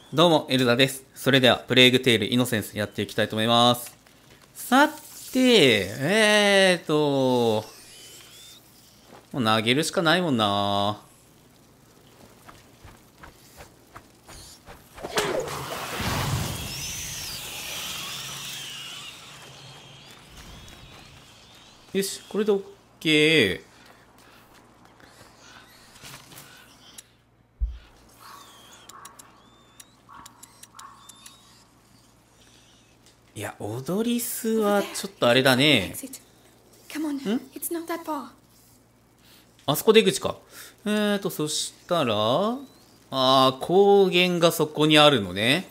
どうも、エルダです。それでは、プレイグテイルイノセンスやっていきたいと思います。さて、もう投げるしかないもんな。よし、これで OK。いや、オドリスはちょっとあれだね。あそこ出口か。そしたら、高原がそこにあるのね。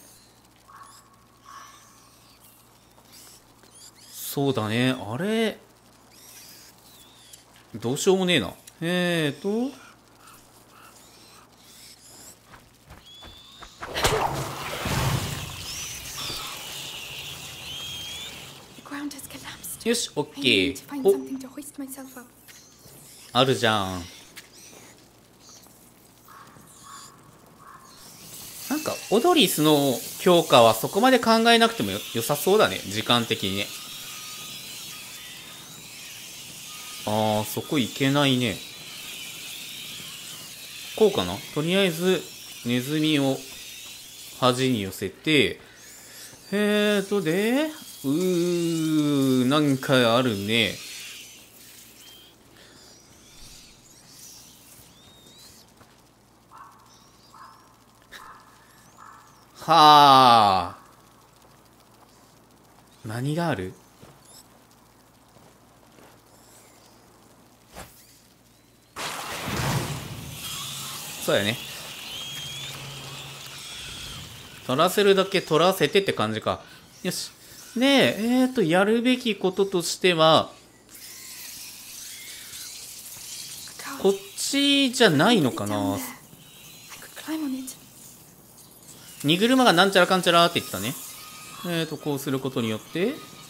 そうだね。あれ、どうしようもねえな。よし、オッケー。お、あるじゃん。なんか、オドリスの強化はそこまで考えなくても良さそうだね。時間的にね。そこ行けないね。こうかな。とりあえず、ネズミを端に寄せて、なんかあるね。はあ。何がある？そうやね。取らせるだけ取らせてって感じか。よし。で、やるべきこととしては、こっちじゃないのかな。荷車がなんちゃらかんちゃらって言ってたね。こうすることによって、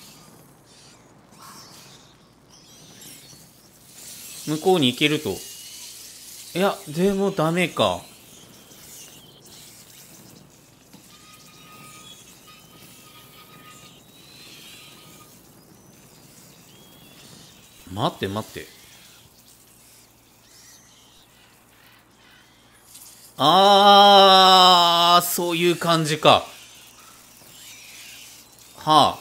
向こうに行けると。いや、でもダメか。待って待って。そういう感じか。はあ。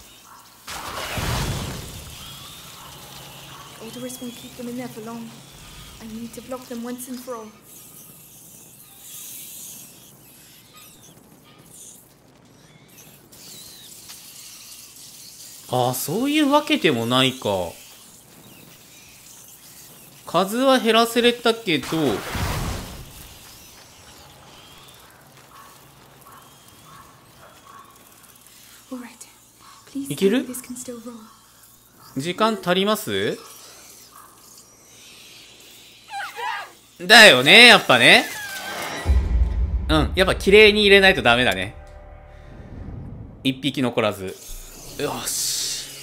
そういうわけでもないか。数は減らせれたけど、いける？時間足ります？だよね、やっぱね。うん、やっぱ綺麗に入れないとダメだね。一匹残らず。よし。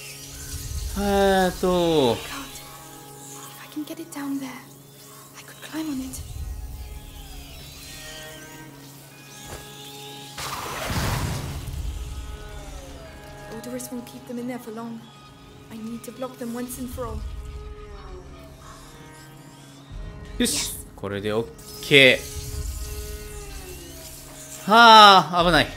よし、これで OK。はあ、危ない。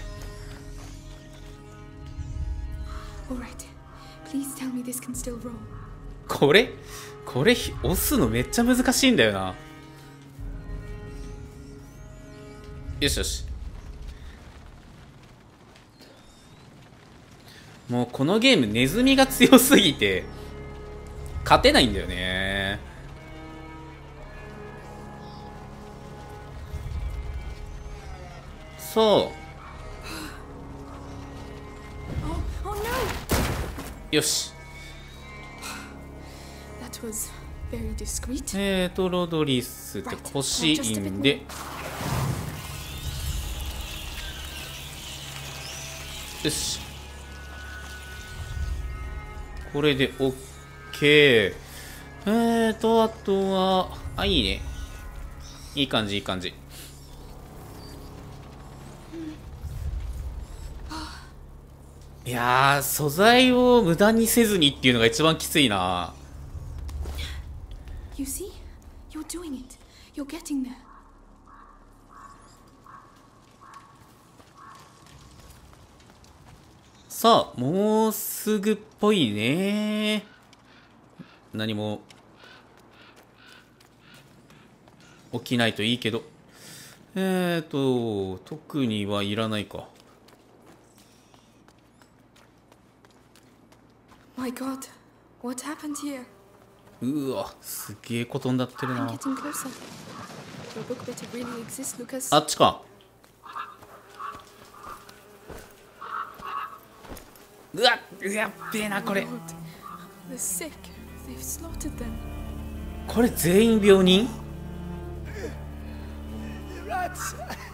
これ押すのめっちゃ難しいんだよな。よしよし。もうこのゲームネズミが強すぎて勝てないんだよね。そう。よし。ロドリスって欲しいんで。よし。これで OK。あとは、いいね。いい感じ、いい感じ。 いやー、素材を無駄にせずにっていうのが一番きついな。 You see? You're doing it. You're getting there. さあ、もうすぐっぽいね。何も起きないといいけど。特にはいらないか。 My God, what happened here? うわ、すげえことになってる I'm な。 getting closer. Your book better really exist, Lucas. あっちか。うわ、やっべえな、これ。 God, they're sick. They've slaughtered them. これ全員病人？ The rats!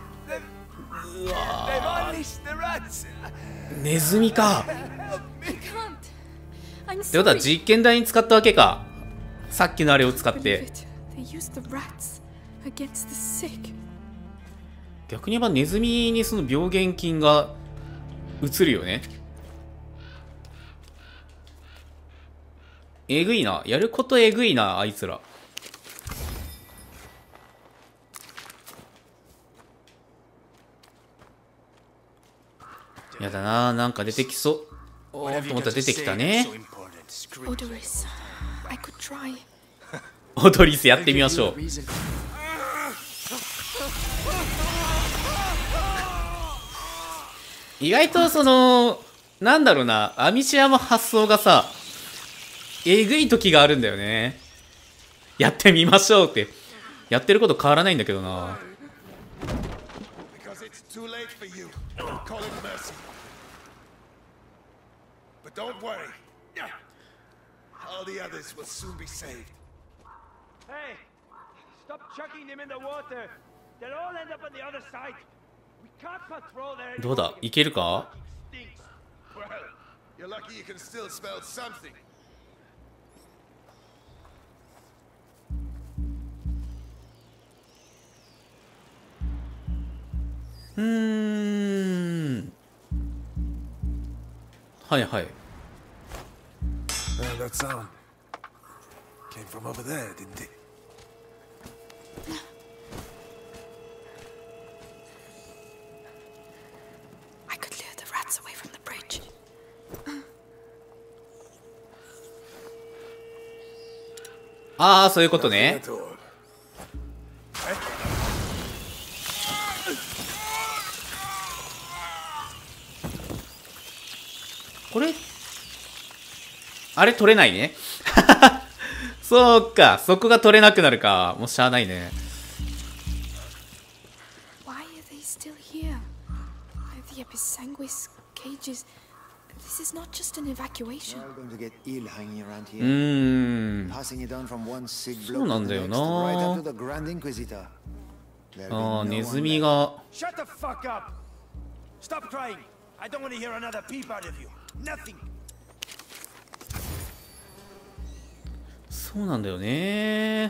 They've unleashed the rats! ネズミか。 I can't. I'm ってことは sorry. 実験台に使ったわけか。さっきのあれを使っ Believe て。 it. They used the rats against the sick. 逆に言えばネズミにその病原菌が移るよね。えぐいな。やることえぐいな、あいつら。やだな、なんか出てきそう。おーっと思ったら出てきたね。 Odoris. I could try. オドリスやってみましょう。意外とその、なんだろうな、アミシアの発想がさ、えぐい時があるんだよね。やってみましょうって。やってること変わらないんだけどな。 Because it's too late for you. Call it mercy. But don't worry. All the others will soon be saved. Hey! Stop chucking them in the water! They'll all end up on the other side! We can't patrol there どうだ、いけるか？ stinks! Well, you're lucky you can still smell something. はいはい。 Well, that sound came from over there, didn't it? I could lure the rats away from the bridge. ああ、そういうことね。 At all. これあれ取れないね。そうか、そこが取れなくなるか。もうしゃあないね。 Why are they still here? The Episanguis cages. This is not just an evacuation. We're going to get ill hanging around う here. ーん。 Passing it on from one sick そう bloke な to ん the だよ next, な。 right up to the Grand Inquisitor. There'll be ああ、 no ネ one ズミ left. が。 Shut the fuck up! Stop crying! I don't want to hear another peep out of you! Nothing! そうなんだよね。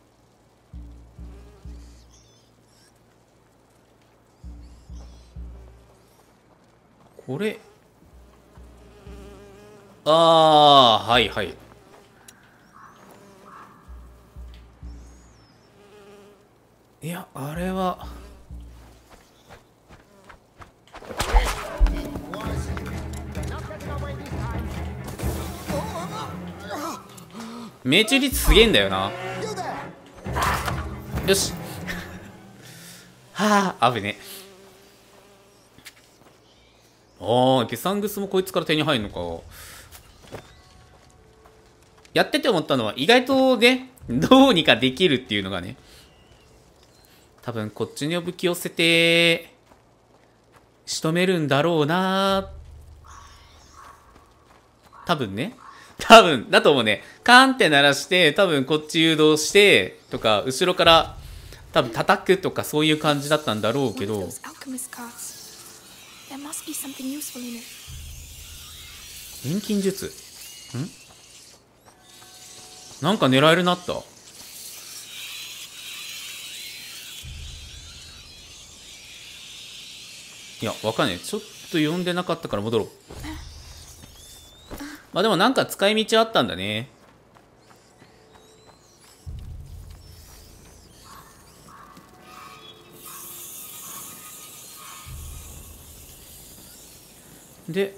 これ。ああ、はいはい。いや、あれは。命中率すげえんだよな。よし。はあ、危ね。ああ、ペサングスもこいつから手に入るのか。やってて思ったのは、意外とね、どうにかできるっていうのがね。多分こっちに武器寄せて、仕留めるんだろうな。多分ね。多分、だと思うね。カーンって鳴らして、多分こっち誘導して、とか、後ろから多分叩くとかそういう感じだったんだろうけ One ど。 of those alchemist cards. There must be something useful in it. 錬金術。なんか狙えるなった。 いや、わかんない。ちょっと読んでなかったから戻ろう。まあでもなんか使い道あったんだね。で、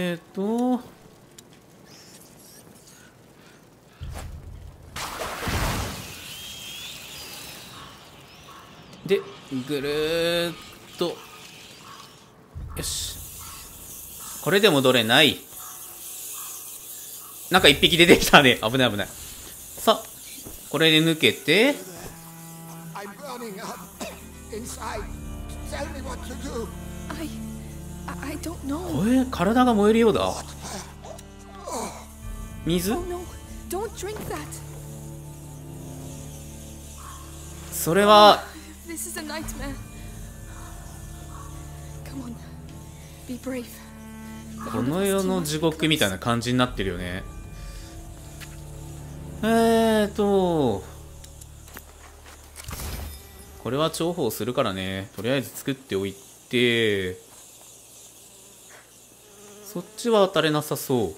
で、ぐるーっと、よし。これで戻れない。なんか一匹出てきたね。危ない危ない。さあ、これで抜けて、 I'm burning up inside. Tell me what to do. I don't know. 体が燃えるようだ。水 Oh no, don't drink that. それは、 This is a nightmare. Come on, be brave. この世の地獄みたいな感じになってるよね。これは重宝するからね。とりあえず作っておいて、そっちは当たれなさそう。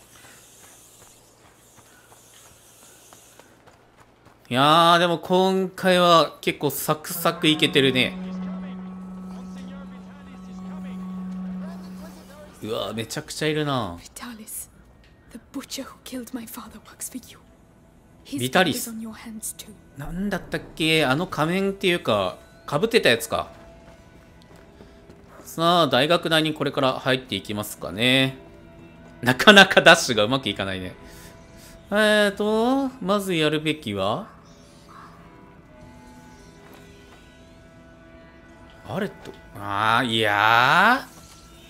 いやー、でも今回は結構サクサクいけてるね。うわー、めちゃくちゃいるな。 Vitalis, the butcher who killed my father works for you. His Vitalis. blood is on your hands too. なんだったっけ、あの仮面っていうか、かぶってたやつか。さあ、大学内にこれから入っていきますかね。なかなかダッシュがうまくいかないね。まずやるべきは、あれと、いやー。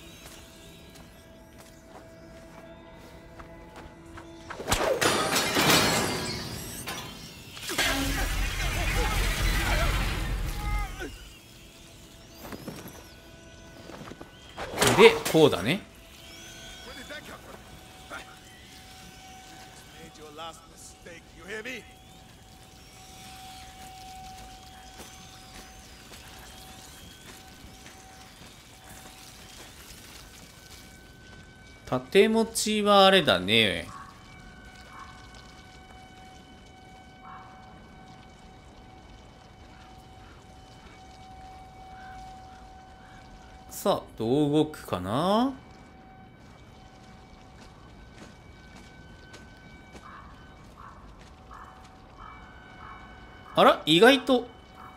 で、こうだね。 Where did that come from? Made your last mistake, you hear me? 縦持ちはあれだね。さあ、どう動くかな。あら、意外と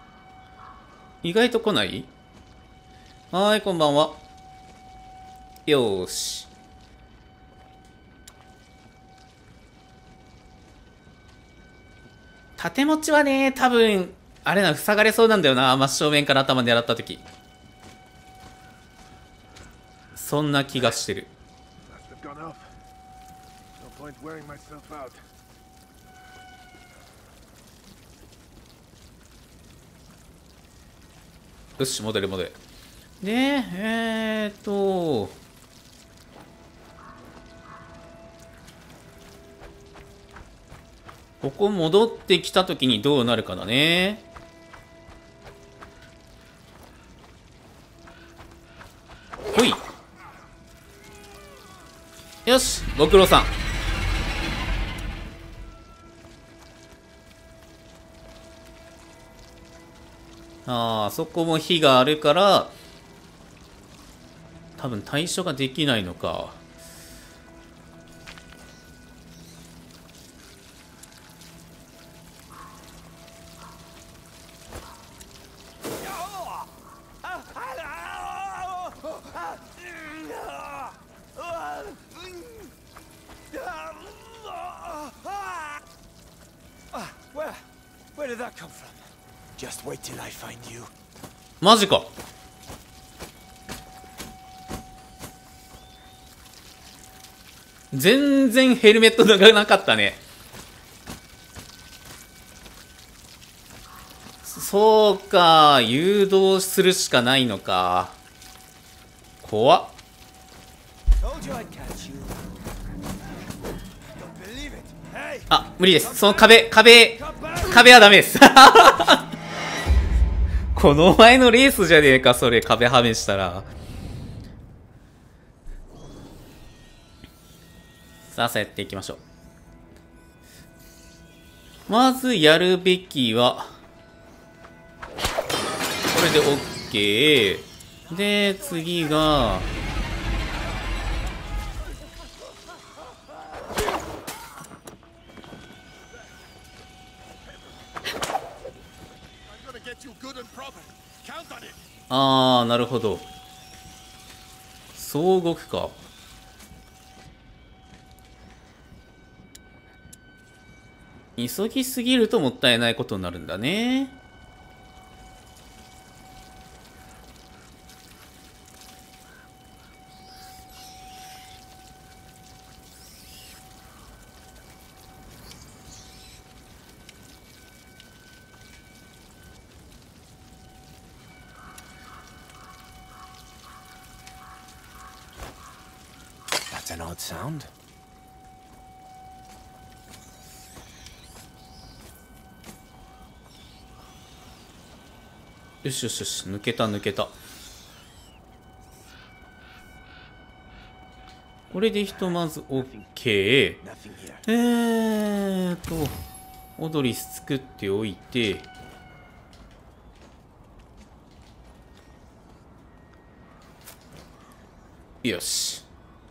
来ない？はーい、こんばんは。よーし。縦持ちはね、多分、あれ塞がれそうなんだよな。真正面から頭狙ったとき。そんな気がしてる。 Must have gone off. No point wearing myself out. よし、戻れ。で、ここ戻ってきたときにどうなるかだね。ほい。よし、ご苦労さん。あそこも火があるから多分対処ができないのか。 Where did that come from? Just wait till I find you. マジか。全然ヘルメットがなかったね。そうか、誘導するしかないのか。怖っ。 Told you I'd catch you. Don't believe it. Hey, あ、無理です。その壁はダメです。 この前のレースじゃねえか、それ、壁はめしたら。さあ、さあやっていきましょう。まずやるべきは、これで OK。で、次が、あー、なるほど。そう動くか。急ぎすぎるともったいないことになるんだね。 That's an odd sound. よしよしよし、抜けた抜けた。これでひとまず OK。オドリス作っておいて、よし。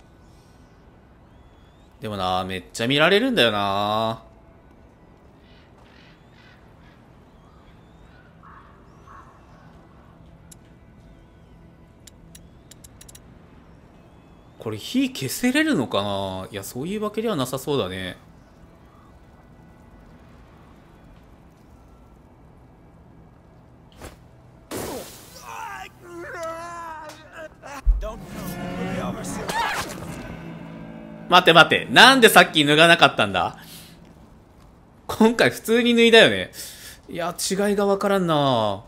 でもな、めっちゃ見られるんだよな。これ火消せれるのかな。いや、そういうわけではなさそうだね。待て待て。なんでさっき脱がなかったんだ。今回普通に脱いだよね。いや、違いがわからんな。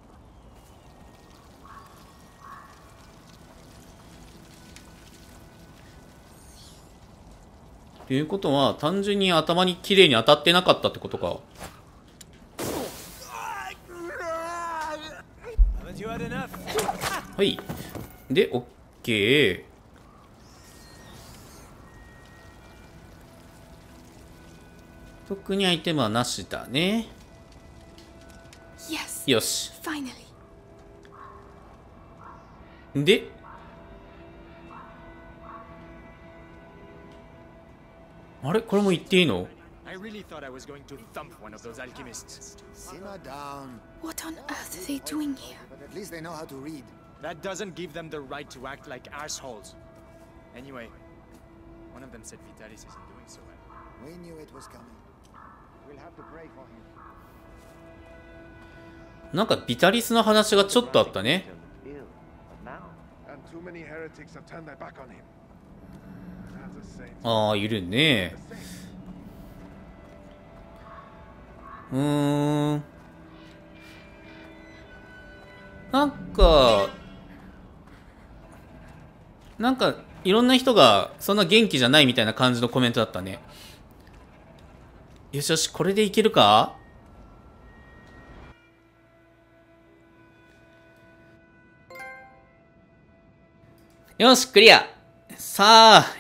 ということは、単純に頭に綺麗に当たってなかったってことか。はい。で、OK。特にアイテムはなしだね。 Yes. よし。 Finally. で、あれこれも言っていいの？ I really thought I was going to thump one of those alchemists. Simmer down. What on earth are they doing here? But at least they know how to read. That doesn't give them the right to act like assholes. Anyway, one of them said Vitalis isn't doing so well. We knew it was coming. We'll have to pray for him. なんかビタリスの話がちょっとあったね。 And too many heretics have turned their back on him. As a saint. ああ、いるね。なんか、いろんな人がそんな元気じゃないみたいな感じのコメントだったね。よしよし、これでいけるか？よし、クリア。さあ。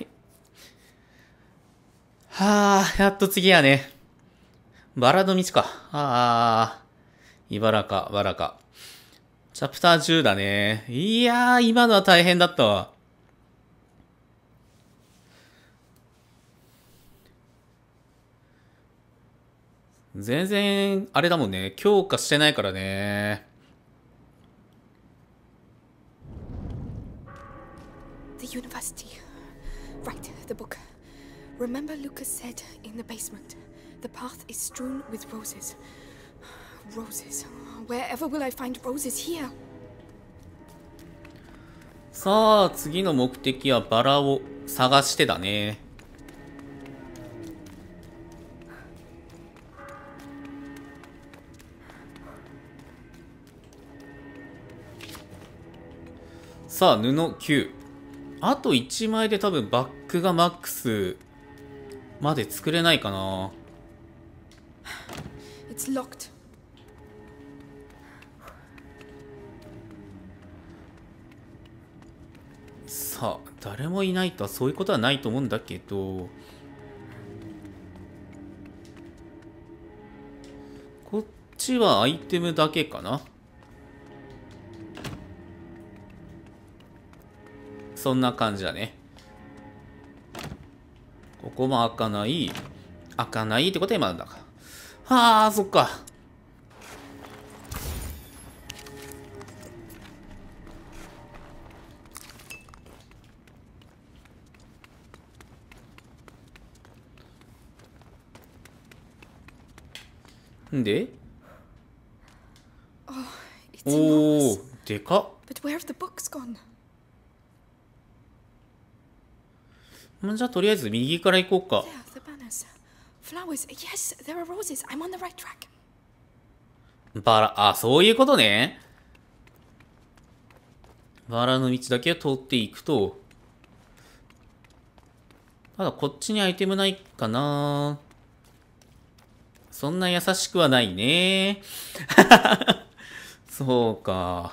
はあ、やっと次やね。バラの道か。茨か、バラか。チャプター10だね。いやー、今のは大変だったわ。全然、あれだもんね。強化してないからね。 The university. Right, the book. Remember Lucas said in the basement, the path is strewn with roses. Roses. Wherever will I find roses here? さあ、次の目的はバラを探してだね。さあ、布9。あと1枚で多分バックがマックスまで作れないかな。 It's locked. さあ誰もいないとはそういうことはないと思うんだけど、こっちはアイテムだけかな。そんな感じだね。ここも開かない。開かないってことは今なんだか。はあ、そっか。んで It's お enormous. お、でかっ。 But where have the books gone? じゃあとりあえず右から行こうか。 There, the banners. Flowers. Yes, there are roses. I'm on the right track. バラ、あ、そういうことね。バラの道だけを通っていくと。ただこっちにアイテムないかな。そんな優しくはないね。そうか。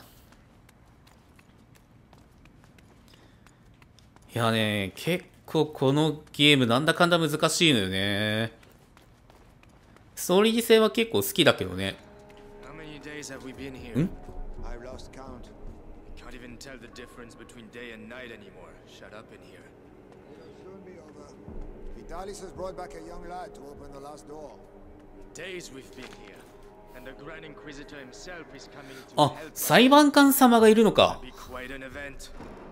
いやね、結構このゲームなんだかんだ難しいのよね。ストーリー性は結構好きだけどね。 How many days have we been here? Hmm? I've lost count. I can't even tell the difference between day and night anymore. Shut up in here. It'll soon be over. Vitalis has brought back a young lad to open the last door. Days we've been here. And the Grand Inquisitor himself is coming to あ、 help us. 裁判官様がいるのか。 Be quite an event.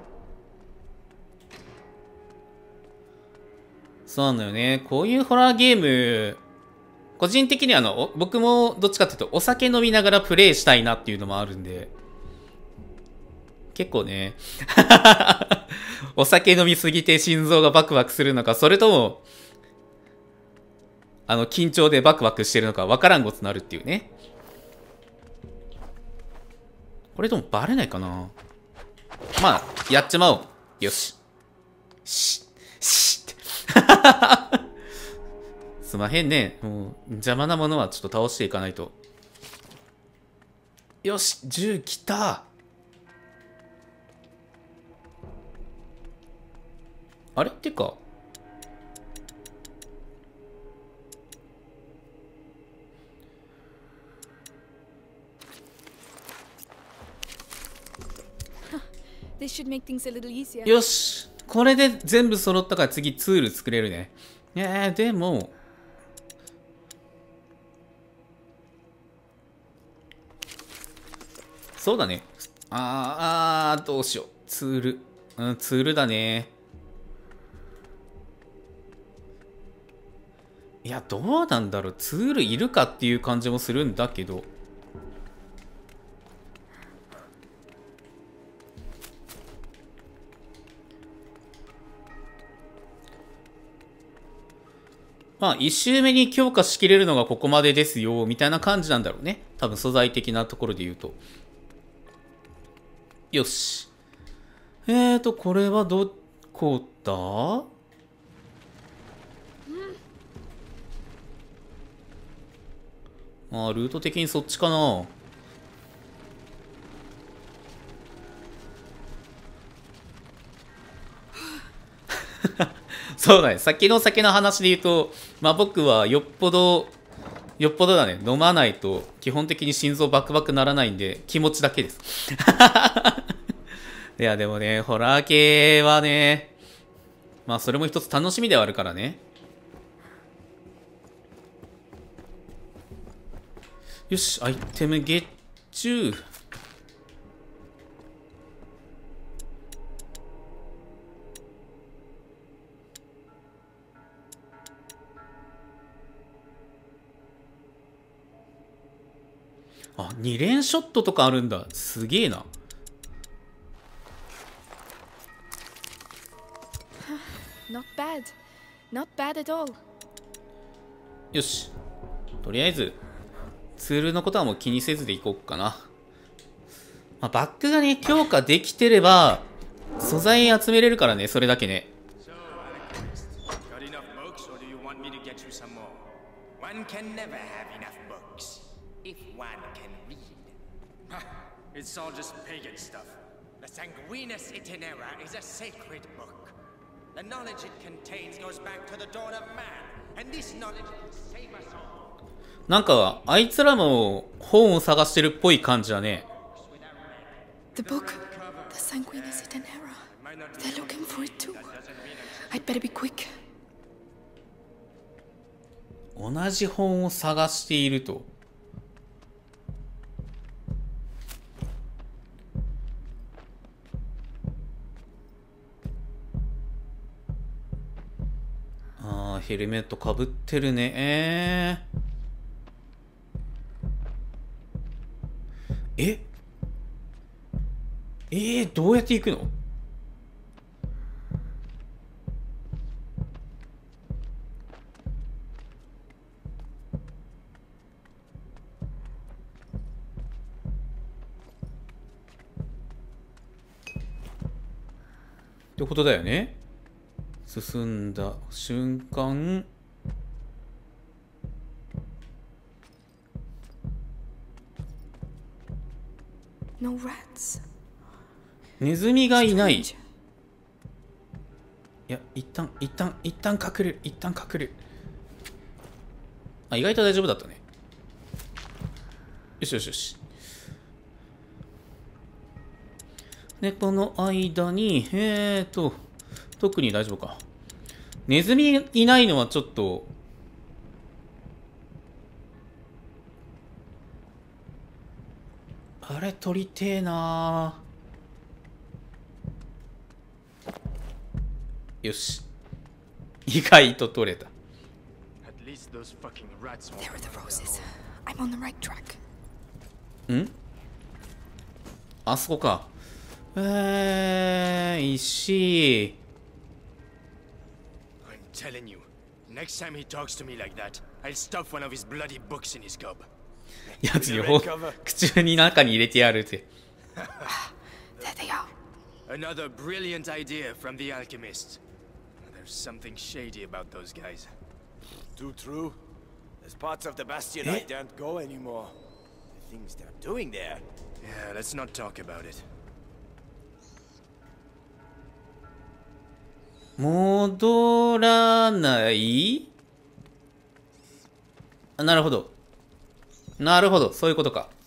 そうなのよね。こういうホラーゲーム、個人的には僕もどっちかっていうとお酒飲みながらプレイしたいなっていうのもあるんで、結構ね、お酒飲みすぎて心臓がバクバクするのか、それとも、緊張でバクバクしてるのかわからんごとなるっていうね。これでもバレないかな。まあ、やっちまおう。よし。しって。すまへんね。もう、邪魔なものはちょっと倒していかないと。よし、銃来た。あれってか。 This should make things a little easier. よし。これで全部揃ったから次ツール作れるね。でも、そうだね。どうしよう。ツール。ツールだね。いや、どうなんだろう。ツールいるかっていう感じもするんだけど。まあ、1周目に強化しきれるのがここまでですよ、みたいな感じなんだろうね。多分素材的なところで言うと。よし。これはどこだ？ルート的にそっちかな。そうだね。先の話で言うと、まあ僕はよっぽどだね。飲まないと基本的に心臓バクバクならないんで、気持ちだけです。いやでもね、ホラー系はね、まあそれも一つ楽しみではあるからね。よし、アイテムゲッチュー。あ、2連ショットとかあるんだ。すげえな。 Not bad. Not bad at all. よし。とりあえず、ツールのことはもう気にせずでいこうかな。まあ、バックがね、強化できてれば、素材集めれるからね、それだけね。 So, Alchemist, got enough books, or do you want me to get you some more? One can never have enough books, if one can read. Ha! It's all just pagan stuff. The Sanguinus Itinera is a sacred book. The knowledge it contains goes back to the dawn of man, and this knowledge will save us all. なんかあいつらも本を探してるっぽい感じだね。 The book. The Sanguinus Itinera. They're looking for it too. I'd better be quick. 同じ本を探していると。ああ、ヘルメットかぶってるね。どうやって行くの？ってことだよね。進んだ瞬間、 No rats. ネズミがいない。い Strange. や、一旦隠れる。あ、意外と大丈夫だったね。よしよしよし。で、この間に、特に大丈夫か。ネズミいないのはちょっと、あれ取りてえなー。よし。意外と取れた。 At least those fucking rats won't. There are the roses. I'm on the right track. ん？あそこか。石。 I'm telling you, next time he talks to me like that, I'll stuff one of his bloody books in his gob. やつに口に中に入れてやるって。 There they are. Another brilliant idea from the alchemist. There's something shady about those guys. Too true. There's parts of the Bastion I daren't go anymore. The things they're doing there. Yeah, let's not talk about it. 戻らない？あ、なるほど。なるほど、そういうことか。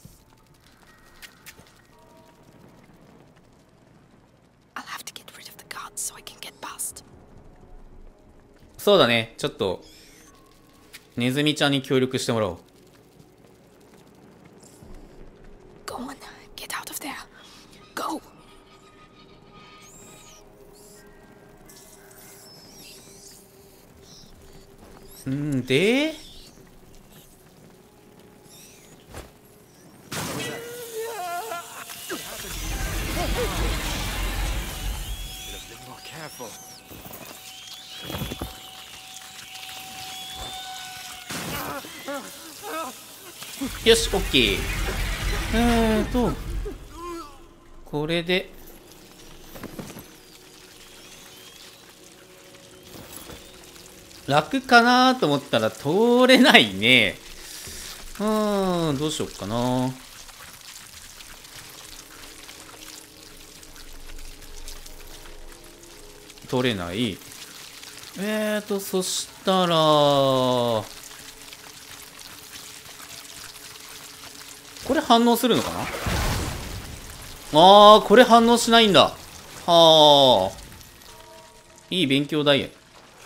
I'll have to get rid of the guards so I can get past. そうだね、ちょっとネズミちゃんに協力してもらおう。 Go on, get out of there. Go. んで、 More careful. よし、オッケー。これで楽かなと思ったら通れないね。どうしよっかな。通れない。そしたら、これ反応するのかな。これ反応しないんだ。いい勉強ダイヤ。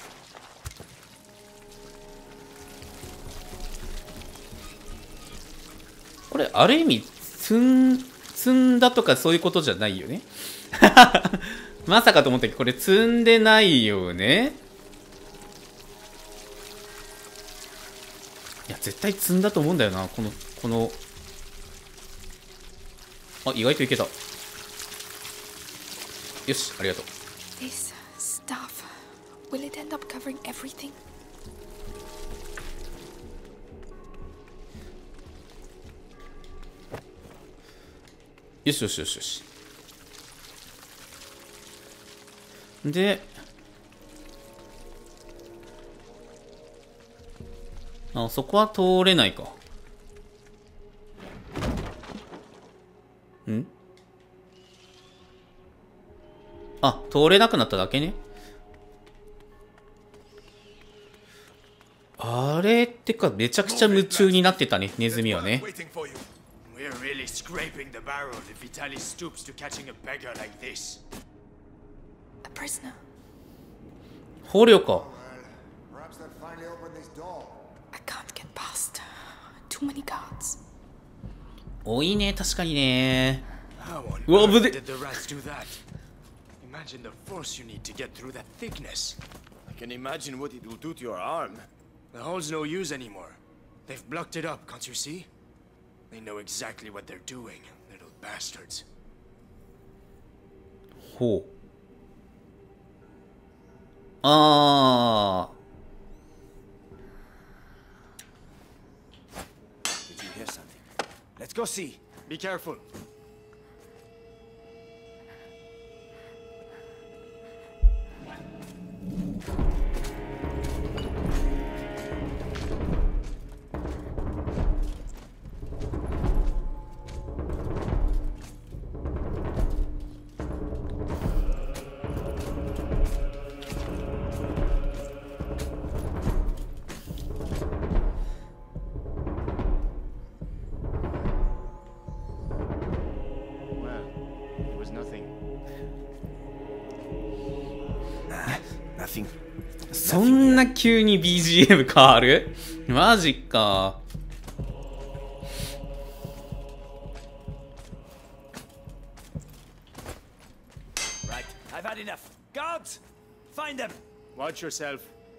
これ、ある意味、積んだとかそういうことじゃないよね。まさかと思ったけど、これ積んでないよね。いや、絶対積んだと思うんだよな。この。あ、意外といけた。よし、ありがとう。 This stuff. Will it end up covering everything? よしよしよしよし。で、そこは通れないか。 あ、通れなくなっただけね。あれってか、めちゃくちゃ夢中になってたね、ネズミはね。 Waiting for you. We're really scraping the barrel if Vitaly stoops to catching a beggar like this. A prisoner. 捕虜か。 Perhaps they'll finally open this door. I can't get past. Too many guards. 多いね、確かにね。 How on うわ、危 earth ね did the rats do that? Imagine the force you need to get through that thickness. I can imagine what it will do to your arm. The hole's no use anymore. They've blocked it up, can't you see? They know exactly what they're doing, little bastards. ほう。あ Did you hear something? Let's go see. Be careful. Well, it was nothing. Nothing. ー、そんな急に BGM 変わる？マジか。 Right, I've had enough. Guards, find them. Watch yourself.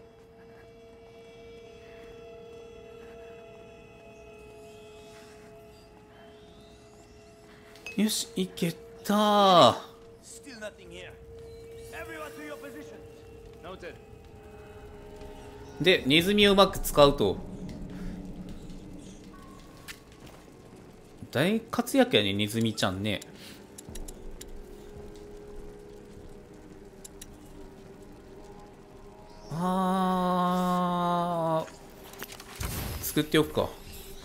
よし、いけた。 Still nothing here. Everyone to your positions. Noted. で、ネズミをうまく使うと。大活躍やね、ネズミちゃんね。作っておくか。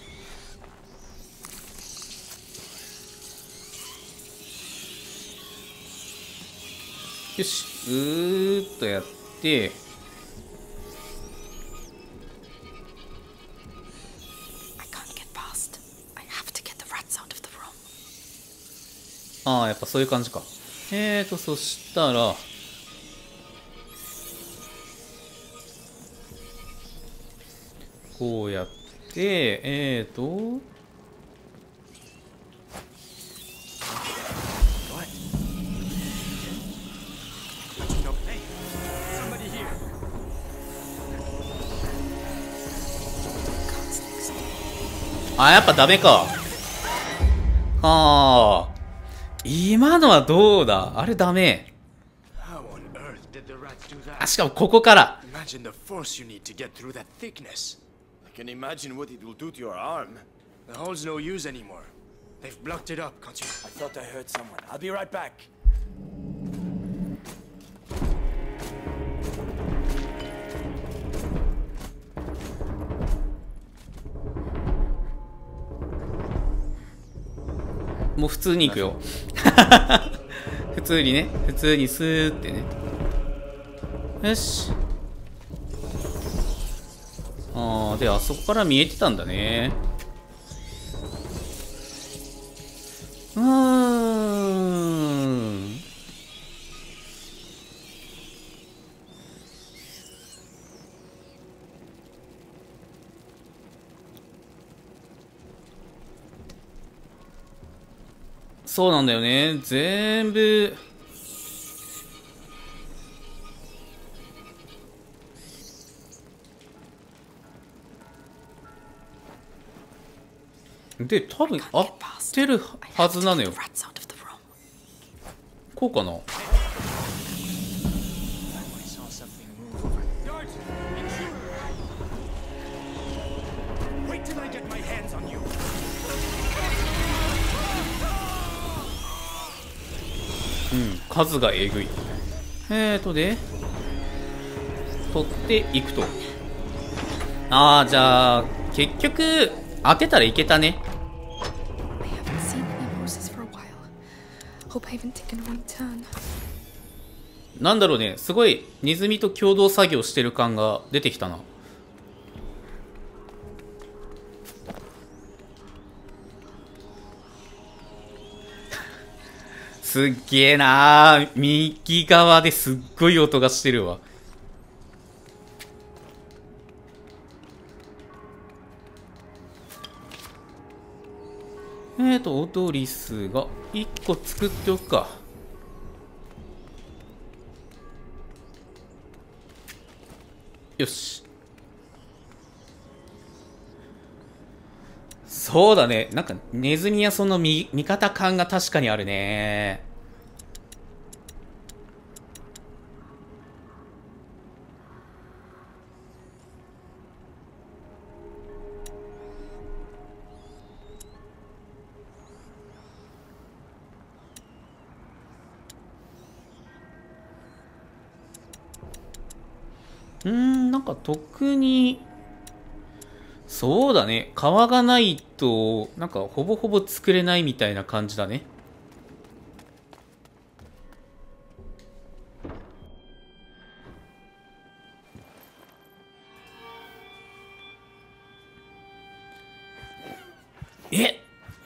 よし、とやって、 I can't get past. I have to get the rats out of the room. ああ、やっぱそういう感じか。そしたら、こうやって、 What? No, hey, somebody here. Can't stay still. あ、やっぱダメか。はあ。今のはどうだ？あれダメ。 How on earth did the rats do あ、 that? しかもここから。 Imagine the force you need to get through that thickness. I can imagine what it will do to your arm. The hole's no use anymore. They've blocked it up, can't you? I thought I heard someone. I'll be right back. もう普通に行くよ。普通にね。普通にスーってね。よし。ああ、で、あそこから見えてたんだね。そうなんだよね。全部。で、多分合ってるはずなのよ。 Rats out of the room. こうかな。 I saw something move over. Guards! Intruder! Wait till I get my hands on you. うん、数がえぐい。で、取っていくと。ああ、じゃあ、結局、当てたらいけたね。 I haven't seen any roses for a while. Hope I haven't taken a wrong turn. なんだろうね、すごいネズミと共同作業してる感が出てきたな。すっげえなー。右側ですっごい音がしてるわ。オドリスが1個作っておくか。よし。そうだね。なんかネズミやその味方感が確かにあるね。なんか特に、そうだね。皮がないと、なんかほぼほぼ作れないみたいな感じだね。え、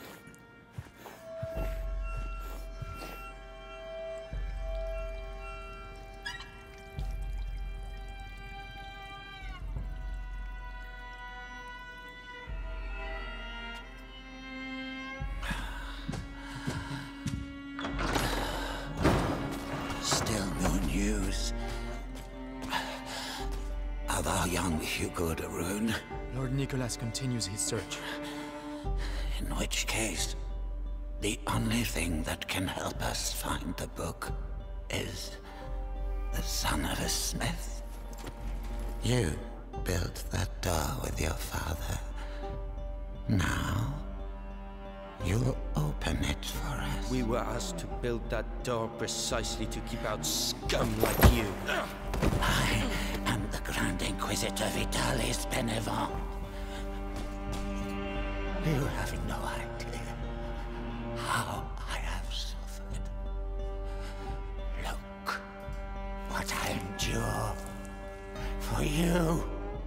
Still no news of our young Hugo de Rune. Lord Nicholas continues his search. In which case, the only thing that can help us find the book is the son of a smith. You built that door with your father. Now, you'll open it for us. We were asked to build that door precisely to keep out scum like you. I am the Grand Inquisitor Vitalis Benevent. You have no idea how I have suffered. Look what I endure for you.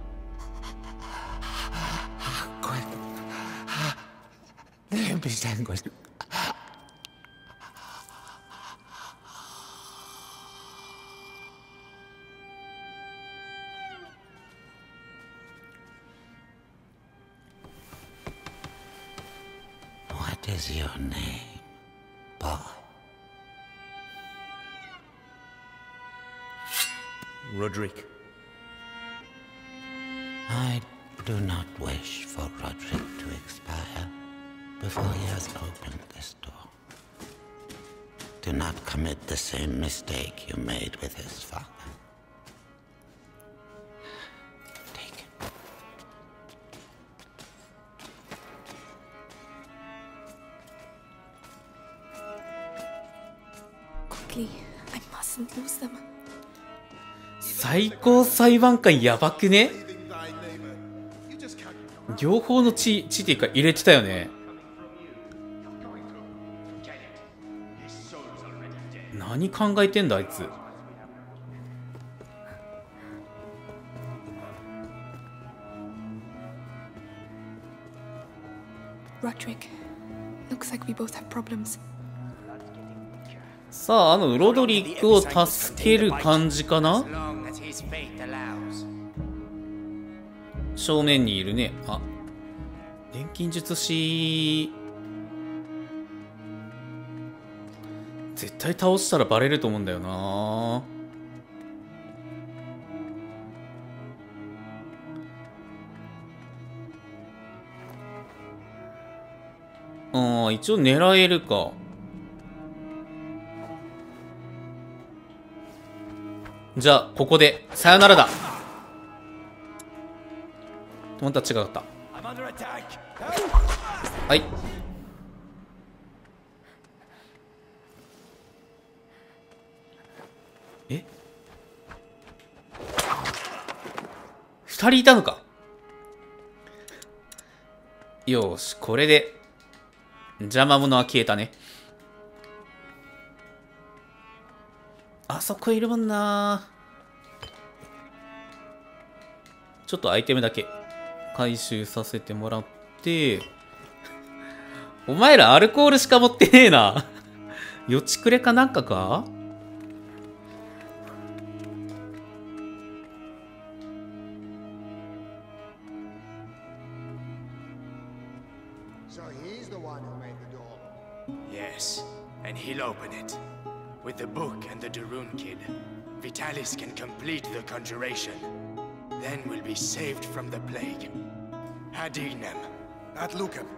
What is your name, boy? Roderick. I do not wish for Roderick to expire before he has opened this door. Do not commit the same mistake you made with his father. Take it. Quickly, I mustn't lose them. 最高裁判官やばくね？ Saving thy neighbor. You just can't. 両方の血っていうか入れてたよね。何考えてんだあいつ。 Roderick, looks like we both have problems. さあ、ロドリックを助ける感じかな？ As long as his fate allows. 正面にいるね。あ、錬金術師。絶対倒したらバレると思うんだよな。一応狙えるか。じゃあここでさよならだ。また違かった。はい。え、二人いたのか。よし、これで邪魔者は消えたね。 あそこいるもんな。ちょっとアイテムだけ回収させてもらって。お前らアルコールしか持ってねえな。予知くれかなんかか。 Yes, and he'll open it. With the book and the Darun kid, Vitalis can complete the conjuration. Then we'll be saved from the plague. Hadignem. At Lucan.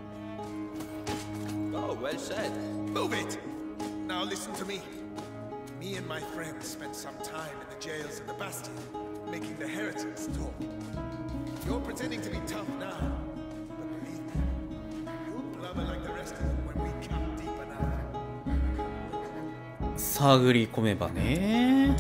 Oh, well said. Move it! Now listen to me. Me and my friends spent some time in the jails of the Bastille, making the heretics talk. You're pretending to be tough now, but believe me, you'll blubber like the rest of them when we come deep enough. 探り込めばね。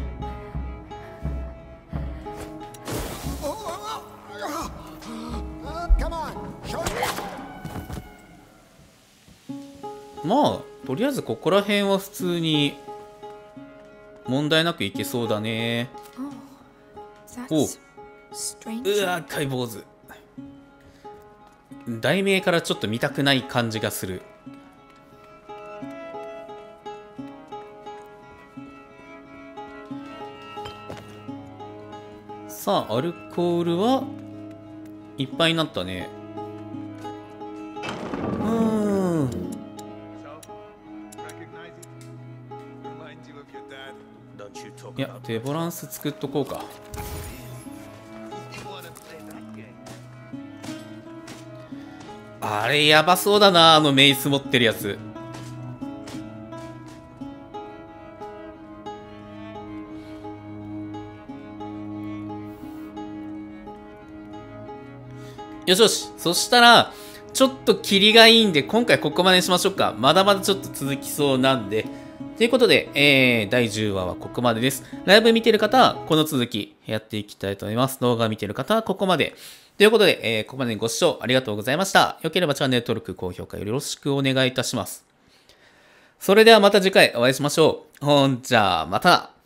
まあとりあえずここら辺は普通に問題なくいけそうだね。おう、うわ赤い坊主。題名からちょっと見たくない感じがする。さあアルコールはいっぱいになったね。いやデボランス作っとこうか。あれやばそうだな、あのメイス持ってるやつ。よしよし、そしたらちょっとキリがいいんで今回ここまでにしましょうか。まだまだちょっと続きそうなんで。ということで、第10話はここまでです。ライブ見てる方はこの続きやっていきたいと思います。動画見てる方はここまで。ということで、ここまでにご視聴ありがとうございました。よければチャンネル登録、高評価よろしくお願いいたします。それではまた次回お会いしましょう。ほんじゃあまた。